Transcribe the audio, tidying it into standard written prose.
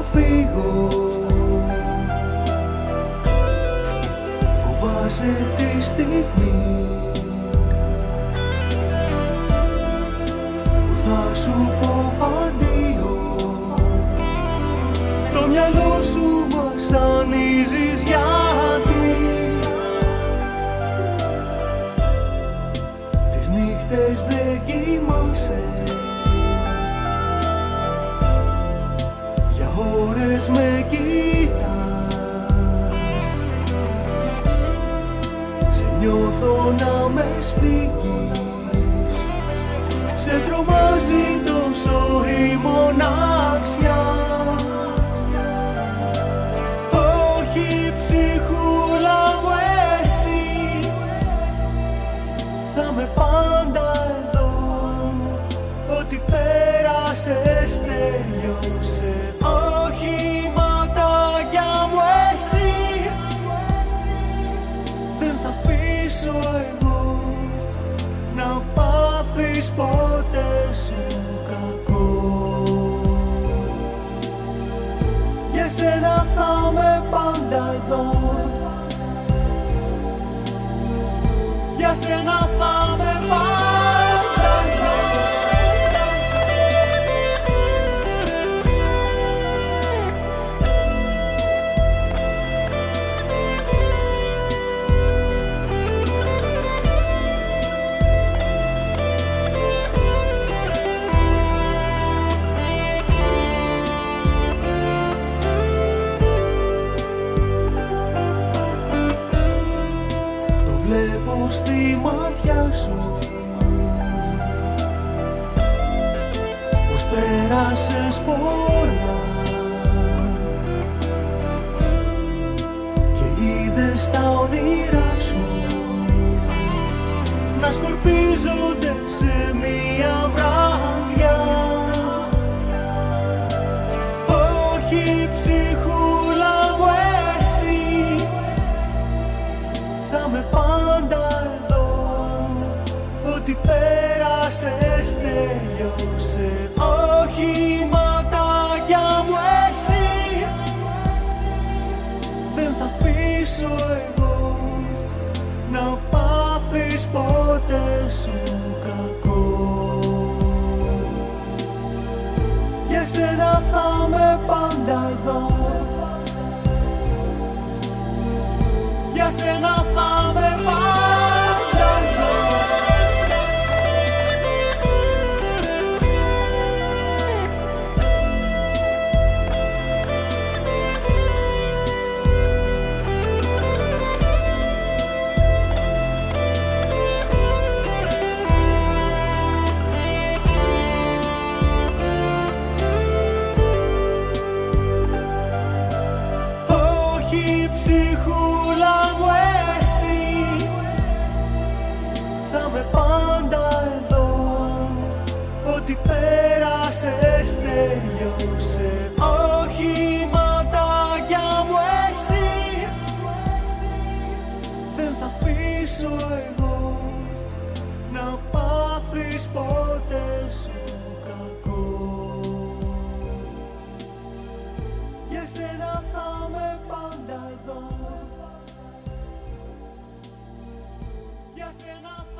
φύγω. Φοβάσαι τη στιγμή που θα σου πω αντίο. Το μυαλό σου βασανίζεις γιατί τις νύχτες δεν κοιμάσαι. Για ώρες με κοιτάς, σε νιώθω να με σφίγγεις. Σε τρομάζει τόσο η μοναξιά. Όχι ψυχούλα μου εσύ, θα με πάντα εδώ. Ό,τι πέρασες τέλειωσε. Όχι ματάκια μου εσύ, δεν θα αφήσω εγώ να πάθεις ποτέ σου κακό. Για σένα θα είμαι πάντα εδώ. Για σένα θα είμαι πάντα εδώ. Βλέπω στη μάτια σου πως πέρασες πολλά και είδες τα όνειρά σου να σκορπίζονται σε μία βράδια. Όχι ψυχούλα μου εσύ, θα με πάντα εδώ. Ό,τι πέρασες τέλειωσε. Όχι ματάκια μου εσύ, δεν θα αφήσω εγώ να πάθεις ποτέ σου κακό. Για σένα θα είμαι πάντα εδώ. Για σένα θα είμαι πάντα εδώ. Όχι ψυχούλα μου εσύ, θα είμαι πάντα εδώ. Ό,τι πέρασες τέλειωσε. Όχι ματάκια μου εσύ, δεν θα αφήσω εγώ να πάθεις ποτέ σου κακό. Για σένα θα είμαι πάντα εδώ. Για σένα